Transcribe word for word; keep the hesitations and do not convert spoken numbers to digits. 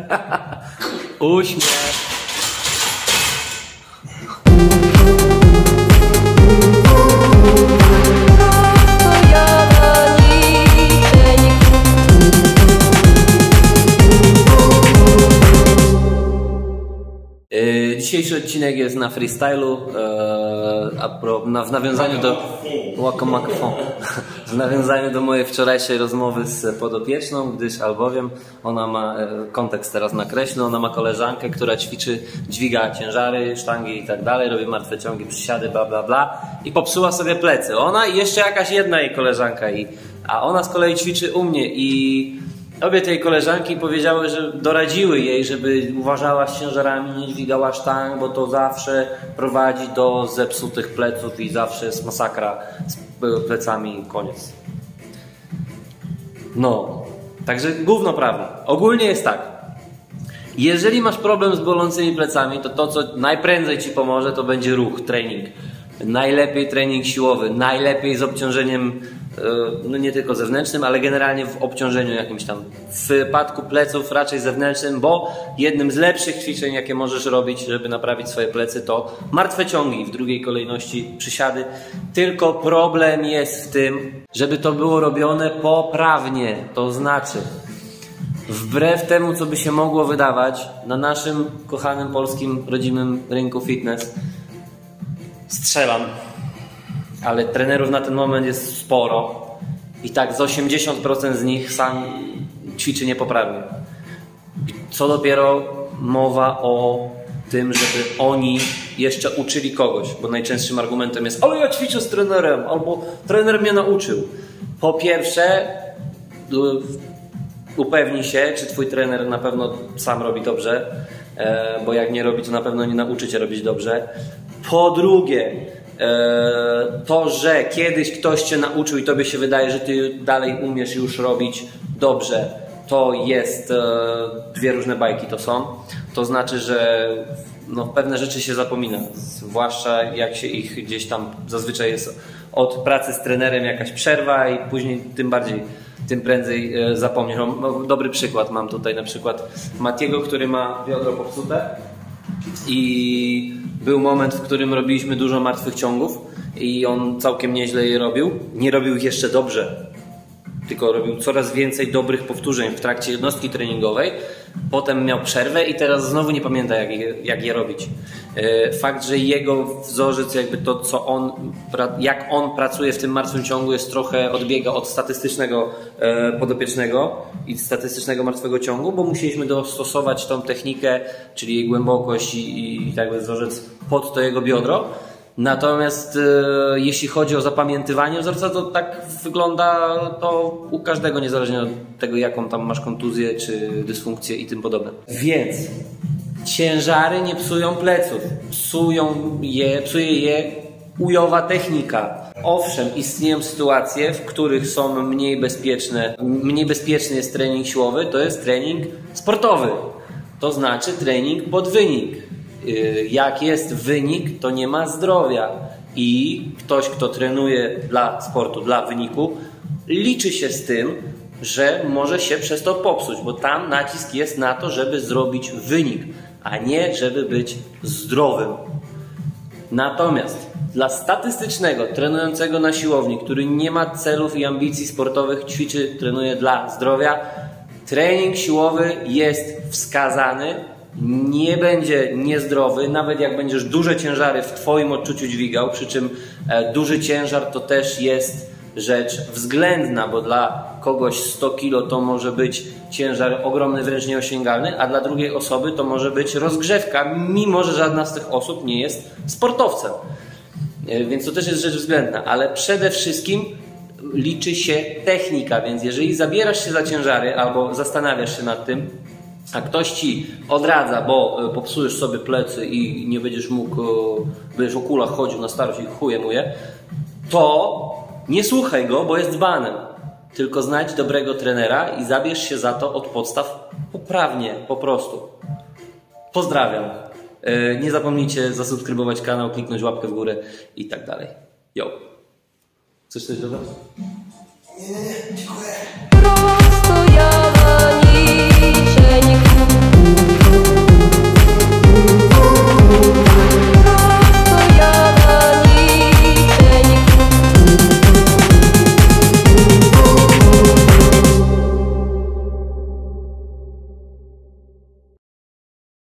Uśmiech. Dzisiejszy odcinek jest na freestylu, w nawiązaniu do w nawiązaniu do mojej wczorajszej rozmowy z podopieczną, gdyż albowiem ona ma, kontekst teraz nakreślę, ona ma koleżankę, która ćwiczy, dźwiga ciężary, sztangi i tak dalej, robi martwe ciągi, przysiady, bla bla bla i popsuła sobie plecy. Ona i jeszcze jakaś jedna jej koleżanka, i, a ona z kolei ćwiczy u mnie i obie tej koleżanki powiedziały, że doradziły jej, żeby uważała z ciężarami, nie dźwigała sztang, bo to zawsze prowadzi do zepsutych pleców i zawsze jest masakra z plecami, koniec. No, także gówno prawda. Ogólnie jest tak. Jeżeli masz problem z bolącymi plecami, to to, co najprędzej ci pomoże, to będzie ruch, trening. Najlepiej trening siłowy, najlepiej z obciążeniem, no nie tylko zewnętrznym, ale generalnie w obciążeniu jakimś tam. W przypadku pleców raczej zewnętrznym, bo jednym z lepszych ćwiczeń, jakie możesz robić, żeby naprawić swoje plecy, to martwe ciągi, w drugiej kolejności przysiady. Tylko problem jest w tym, żeby to było robione poprawnie, to znaczy wbrew temu, co by się mogło wydawać, na naszym kochanym polskim, rodzimym rynku fitness strzelam, ale trenerów na ten moment jest sporo i tak z osiemdziesiąt procent z nich sam ćwiczy niepoprawnie. Co dopiero mowa o tym, żeby oni jeszcze uczyli kogoś, bo najczęstszym argumentem jest: ale ja ćwiczę z trenerem, albo trener mnie nauczył. Po pierwsze, upewnij się, czy twój trener na pewno sam robi dobrze, bo jak nie robi, to na pewno nie nauczy cię robić dobrze. Po drugie, to, że kiedyś ktoś cię nauczył i tobie się wydaje, że ty dalej umiesz już robić dobrze, to jest dwie różne bajki to są. To znaczy, że no, pewne rzeczy się zapomina, zwłaszcza jak się ich gdzieś tam, zazwyczaj jest od pracy z trenerem jakaś przerwa i później tym bardziej, tym prędzej zapomnisz. Dobry przykład mam tutaj, na przykład Matiego, który ma biodro popsute i był moment, w którym robiliśmy dużo martwych ciągów i on całkiem nieźle je robił. Nie robił ich jeszcze dobrze, tylko robił coraz więcej dobrych powtórzeń w trakcie jednostki treningowej. Potem miał przerwę i teraz znowu nie pamięta, jak je, jak je robić. Fakt, że jego wzorzec, jakby to, co on, jak on pracuje w tym martwym ciągu, jest trochę odbiega od statystycznego podopiecznego i statystycznego martwego ciągu, bo musieliśmy dostosować tą technikę, czyli jej głębokość i, i jakby wzorzec pod to jego biodro. Natomiast e, jeśli chodzi o zapamiętywanie wzorca, to tak wygląda to u każdego, niezależnie od tego, jaką tam masz kontuzję czy dysfunkcję i tym podobne. Więc ciężary nie psują pleców, psują je, psuje je ujowa technika. Owszem, istnieją sytuacje, w których są mniej bezpieczne, mniej bezpieczny jest trening siłowy, to jest trening sportowy, to znaczy trening pod wynik. Jak jest wynik, to nie ma zdrowia i ktoś, kto trenuje dla sportu, dla wyniku, liczy się z tym, że może się przez to popsuć, bo tam nacisk jest na to, żeby zrobić wynik, a nie żeby być zdrowym. Natomiast dla statystycznego, trenującego na siłowni, który nie ma celów i ambicji sportowych, ćwiczy, trenuje dla zdrowia, trening siłowy jest wskazany. Nie będzie niezdrowy, nawet jak będziesz duże ciężary w twoim odczuciu dźwigał, przy czym e, duży ciężar to też jest rzecz względna, bo dla kogoś sto kilo to może być ciężar ogromny, wręcz nieosiągalny, a dla drugiej osoby to może być rozgrzewka, mimo że żadna z tych osób nie jest sportowcem. E, więc to też jest rzecz względna, ale przede wszystkim liczy się technika, więc jeżeli zabierasz się za ciężary albo zastanawiasz się nad tym, a ktoś ci odradza, bo popsujesz sobie plecy i nie będziesz mógł, będziesz o kulach chodził na starość i chuje muje, to nie słuchaj go, bo jest dzbanem. Tylko znajdź dobrego trenera i zabierz się za to od podstaw poprawnie, po prostu. Pozdrawiam. Nie zapomnijcie zasubskrybować kanał, kliknąć łapkę w górę i tak dalej. Yo. Chcesz coś dodać? Nie, nie, nie, dziękuję.